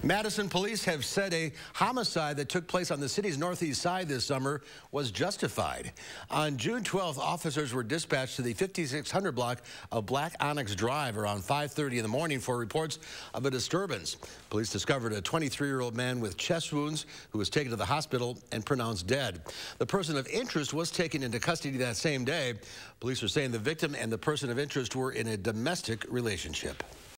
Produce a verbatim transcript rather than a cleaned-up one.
Madison police have said a homicide that took place on the city's northeast side this summer was justified. On June twelfth, officers were dispatched to the fifty-six hundred block of Black Onyx Drive around five thirty in the morning for reports of a disturbance. Police discovered a twenty-three-year-old man with chest wounds who was taken to the hospital and pronounced dead. The person of interest was taken into custody that same day. Police are saying the victim and the person of interest were in a domestic relationship.